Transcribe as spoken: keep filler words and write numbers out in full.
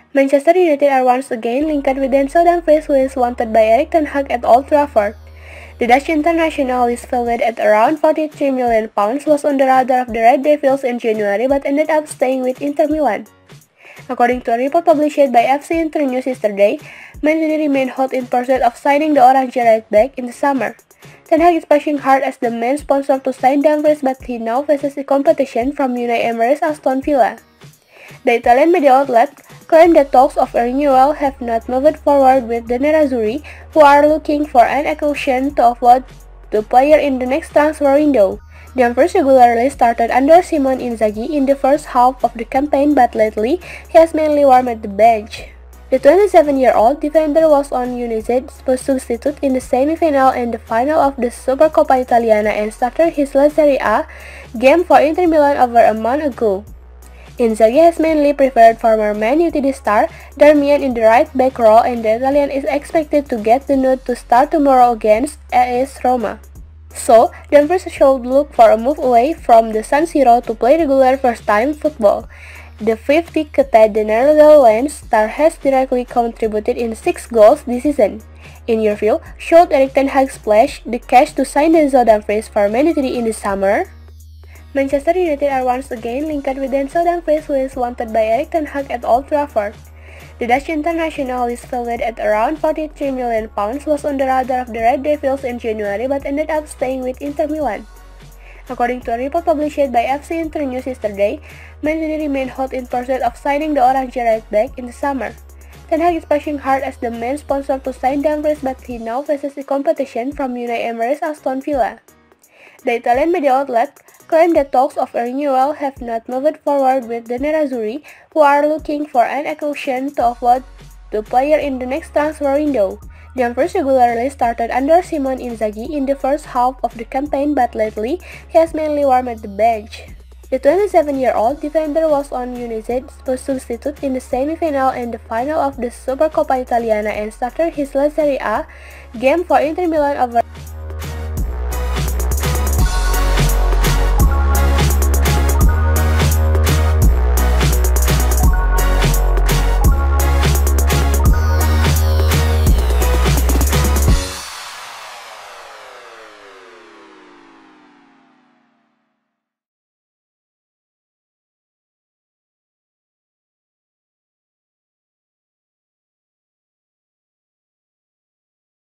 Manchester United are once again linked with Denzel Dumfries, who is wanted by Erik ten Hag at Old Trafford. The Dutch international is valued at around forty-three million pounds, was on the radar of the Red Devils in January but ended up staying with Inter Milan. According to a report published by F C Inter News yesterday, Man City remained hot in pursuit of signing the Orange right back in the summer. Ten Hag is pushing hard as the main sponsor to sign Dumfries, but he now faces a competition from Unai Emery's Aston Villa. The Italian media outlet claimed that talks of a renewal have not moved forward with the Nerazzurri, who are looking for an acquisition to offload the player in the next transfer window. Dumfries regularly started under Simone Inzaghi in the first half of the campaign, but lately he has mainly warmed at the bench. The twenty-seven-year-old defender was on Udinese substitute in the semi-final and the final of the Supercoppa Italiana and started his La Serie A game for Inter Milan over a month ago. Inzaghi has mainly preferred former Man United star Darmian in the right back role, and the Italian is expected to get the nod to start tomorrow against A S Roma. So, Dumfries should look for a move away from the San Siro to play regular first-time football. The fifty-ticketed Netherlands star has directly contributed in six goals this season. In your view, should Erik ten Hag splash the cash to sign Denzel Dumfries for Man United in the summer? Manchester United are once again linked with Denzel Dumfries, who is wanted by Erik ten Hag at Old Trafford. The Dutch international is valued at around forty-three million pounds, was on the radar of the Red Devils in January but ended up staying with Inter Milan. According to a report published by F C Inter News yesterday, Man City remained hot in pursuit of signing the Orange right back in the summer. Ten Hag is pushing hard as the main sponsor to sign Dumfries, but he now faces a competition from Unai Emery's Aston Villa. The Italian media outlet claimed that talks of a renewal have not moved forward with the Nerazzurri, who are looking for an acquisition to offload the player in the next transfer window. Dumfries regularly started under Simone Inzaghi in the first half of the campaign, but lately he has mainly warmed at the bench. The twenty-seven-year-old defender was on Udinese substitute in the semi-final and the final of the Supercoppa Italiana and started his La Serie A game for Inter Milan over